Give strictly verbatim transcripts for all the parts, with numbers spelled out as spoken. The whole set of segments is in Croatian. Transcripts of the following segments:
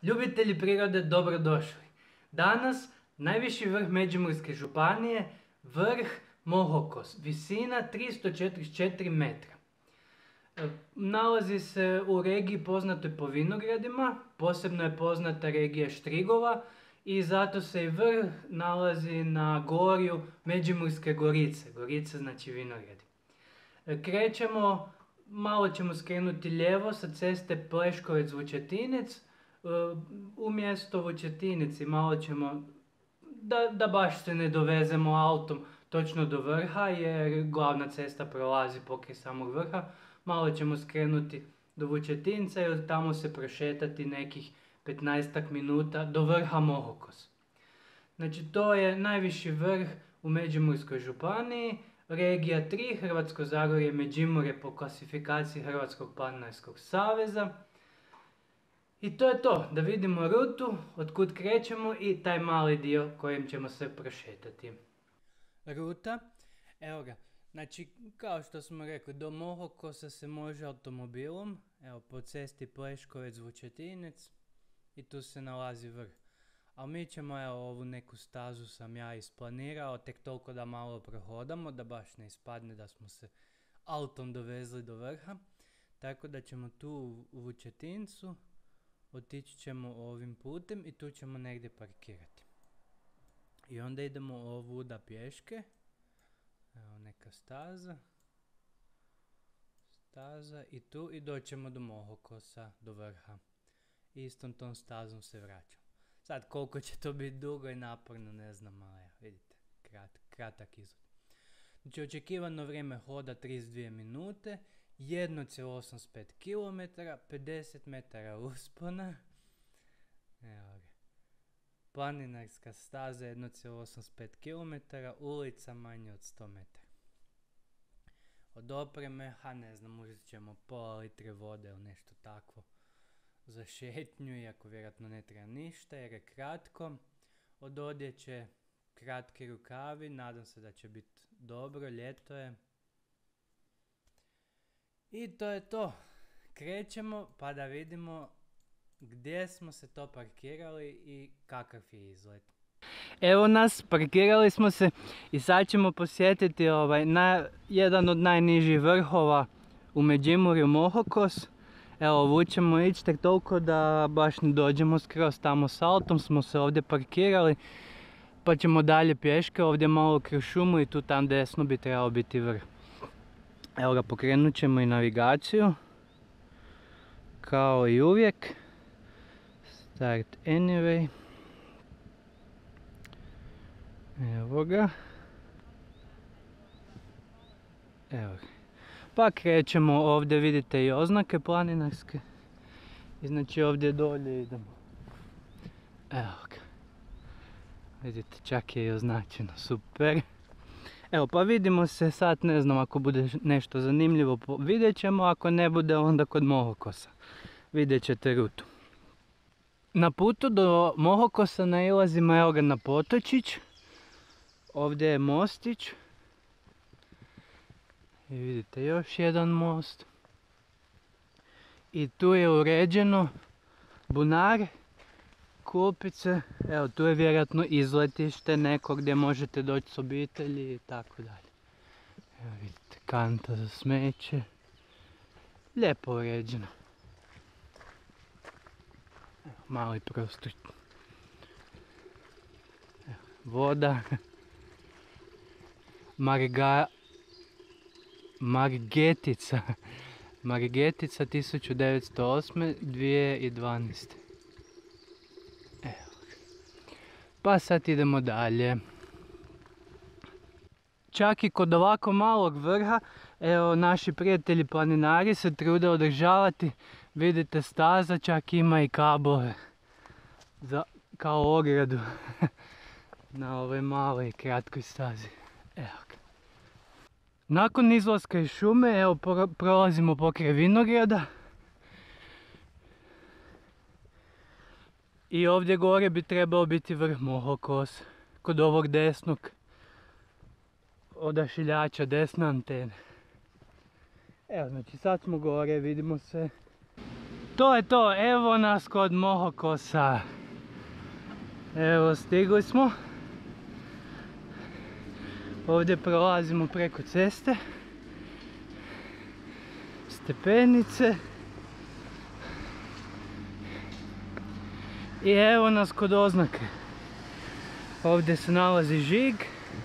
Ljubitelji prirode, dobrodošli. Danas najviši vrh Međimurske županije, vrh Mohokos, visina tristo četrdeset četiri metra. Nalazi se u regiji poznatoj po vinogradima, posebno je poznata regija Štrigova i zato se i vrh nalazi na gorju Međimurske Gorice. Gorice znači vinogradi. Krećemo, malo ćemo skrenuti lijevo sa ceste Pleškovec-Vučetinec, umjesto Vučetinec i malo ćemo, da, da baš se ne dovezemo autom točno do vrha jer glavna cesta prolazi pokraj samog vrha, malo ćemo skrenuti do Vučetinca i od tamo se prošetati nekih petnaestak minuta do vrha Mohokos. Znači to je najviši vrh u Međimurskoj županiji, regija tri, Hrvatsko zagorje i Međimurje po klasifikaciji Hrvatskog planinarskog saveza. I to je to, da vidimo rutu, otkud krećemo i taj mali dio kojim ćemo se prošetati. Ruta, evo ga, znači kao što smo rekli, do Mohokosa se može automobilom, evo po cesti Pleškovec-Vučetinec i tu se nalazi vrh. Ali mi ćemo, evo, ovu neku stazu sam ja isplanirao, tek toliko da malo prohodamo, da baš ne ispadne da smo se autom dovezli do vrha. Tako da ćemo tu u Vučetincu, otići ćemo ovim putem i tu ćemo negdje parkirati. I onda idemo ovuda pješke, evo neka staza, staza i tu i doćemo do Mohokosa, do vrha. I istom tom stazom se vraćamo. Sad koliko će to biti dugo i naporno ne znam, ali vidite, krat, kratak izgled. Znači očekivano vrijeme hoda trideset dvije minute, jedan zarez osamdeset pet kilometara, pedeset metara uspona. Evo ga. Planinarska staza jedan zarez osamdeset pet kilometara, ulica manje od sto metara. Od opreme, ha ne znam, uzet ćemo pola litre vode ili nešto takvo za šetnju, iako vjerojatno ne treba ništa jer je kratko. Od odjeće kratki rukavi, nadam se da će biti dobro, ljeto je. I to je to. Krećemo pa da vidimo gdje smo se to parkirali i kakav je izgled. Evo nas, parkirali smo se i sad ćemo posjetiti ovaj, na, jedan od najnižih vrhova u Međimurju, Mohokos. Evo, vučemo ići tek toliko da baš ne dođemo skroz tamo s autom, smo se ovdje parkirali. Pa ćemo dalje pješke, ovdje malo kroz šumu i tu tam desno bi trebao biti vrh. Evo ga, pokrenut ćemo i navigaciju. Kao i uvijek. Start anyway. Evo ga. Evo ga. Pa krećemo, ovdje vidite i oznake planinarske. I znači ovdje dolje idemo. Evo ga. Vidite, čak je i označeno, super. Evo, pa vidimo se sad, ne znam, ako bude nešto zanimljivo vidjet ćemo, ako ne bude onda kod Mohokosa. Vidjet ćete rutu. Na putu do Mohokosa nailazimo, evo ga, na potočić. Ovdje je mostić. I vidite još jedan most. I tu je uređeno bunar, klupice, evo tu je vjerojatno izletište neko gdje možete doći s obitelji i tako dalje. Evo vidite, kanta za smeće, lijepo uređeno. Evo, mali prostor. Evo, voda. Marga... Margetica. Margetica tisuću devetsto osme. do dvije tisuće dvanaeste. Evo. Pa sad idemo dalje. Čak i kod ovako malog vrha, evo, naši prijatelji planinari se trude održavati. Vidite, staza čak ima i kablove za, kao ogradu na ovoj maloj i kratkoj stazi. Evo ga. Nakon izlaska iz šume, evo, prolazimo pokraj vinograda. I ovdje gore bi trebao biti vrh Mohokos, kod ovog desnog odašiljača, desne antene. Evo, znači sad smo gore, vidimo se. To je to, evo nas kod Mohokosa. Evo, stigli smo. Ovdje prolazimo preko ceste. Stepenice. I evo nas kod oznake. Ovdje se nalazi žig.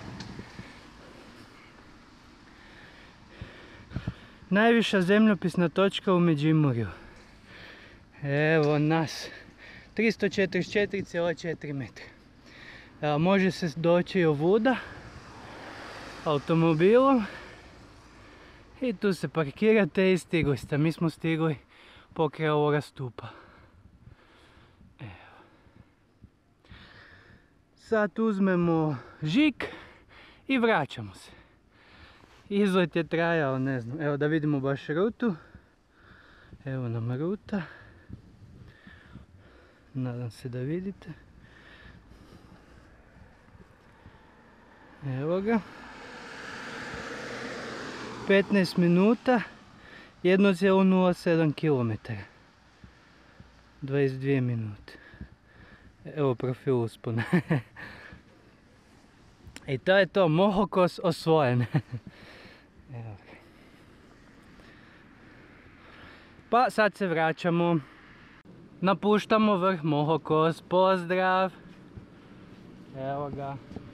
Najviša zemljopisna točka u Međimurju. Evo nas. tristo četrdeset četiri zarez četiri metra. Evo, može se doći ovuda automobilom. I tu se parkirate i stigli ste. Mi smo stigli pokraj ovoga stupa. Evo. Sad uzmemo žig i vraćamo se. Izlet je trajao, ne znam, evo da vidimo baš rutu. Evo nam ruta. Nadam se da vidite. Evo ga. petnaest minuta, jedan zarez nula sedam kilometara. dvadeset dvije minute. Evo profil uspona. I to je to, Mohokos osvojen. Evo. Pa sad se vraćamo. Napuštamo vrh Mohokos, pozdrav. Evo ga.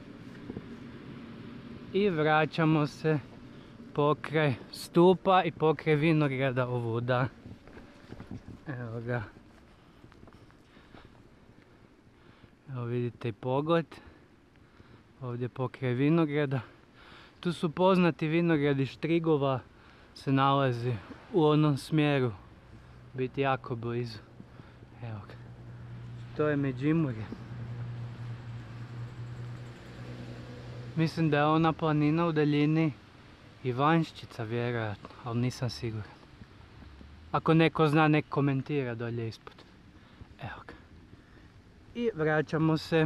I vraćamo se pokraj stupa i pokraj vinograda ovuda. Evo ga. Evo vidite i pogled. Ovdje pokraj vinograda. Tu su poznati vinogradi Štrigova, se nalazi u onom smjeru. Biti jako blizu. Evo ga. To je Međimurje. Mislim da je ona planina u daljini Ivanščica vjerojatno, ali nisam siguran. Ako neko zna, nek komentira dolje ispod. Evo ga. I vraćamo se.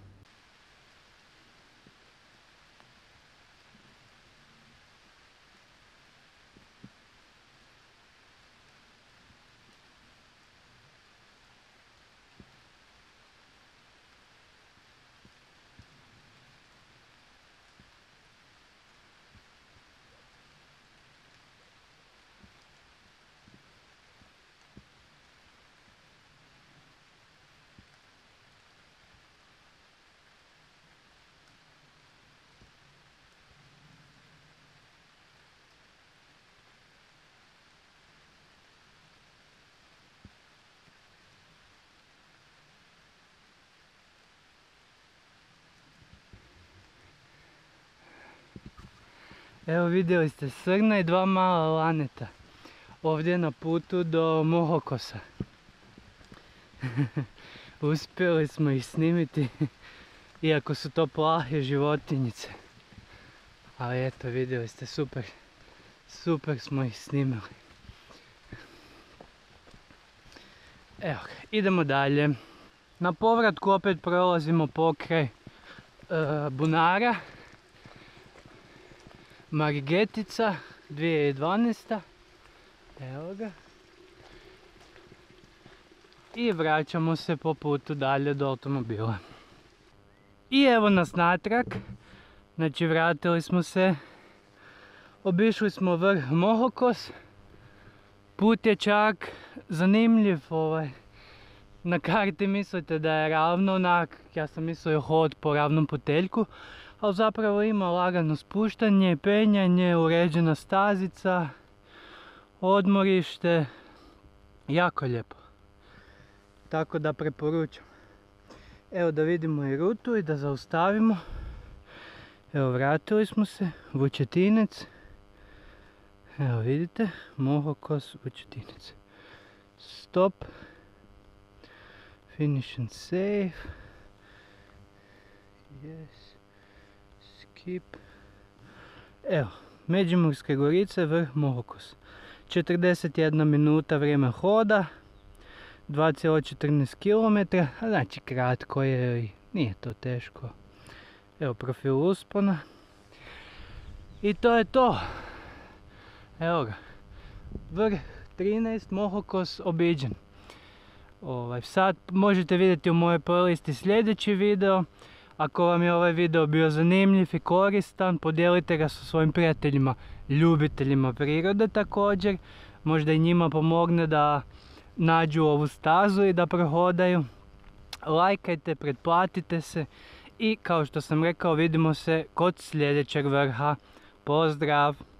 Evo vidjeli ste srna i dva mala laneta. Ovdje na putu do Mohokosa. Uspjeli smo ih snimiti, iako su to plahe životinjice. Ali eto, vidjeli ste, super, super smo ih snimili. Evo, idemo dalje. Na povratku opet prolazimo pokraj e, bunara. Marigetica, dvije tisuće dvanaesta. Evo ga. I vraćamo se po putu dalje do automobila. I evo nas natrag. Znači vratili smo se. Obišli smo vrh Mohokos. Put je čak zanimljiv. Ovaj. Na karti mislite da je ravno onak. Ja sam mislio hod po ravnom puteljku. Ali zapravo ima lagano spuštanje, penjanje, uređena stazica, odmorište, jako lijepo. Tako da preporučam. Evo da vidimo i rutu i da zaustavimo. Evo vratili smo se, Vučetinec. Evo vidite, Mohokos, Vučetinec. Stop. Finish and save. Yes. Skip. Evo, Međimurske gorice, vrh Mohokos. četrdeset jedna minuta vrijeme hoda. dva zarez četrnaest kilometara. Znači kratko je i nije to teško. Evo profil uspona. I to je to. Evo ga. Vrh trinaest Mohokos obiđen. Ovaj, sad možete vidjeti u mojoj playlisti sljedeći video. Ako vam je ovaj video bio zanimljiv i koristan, podijelite ga sa svojim prijateljima, ljubiteljima prirode također. Možda i njima pomogne da nađu ovu stazu i da prohodaju. Lajkajte, pretplatite se i kao što sam rekao, vidimo se kod sljedećeg vrha. Pozdrav!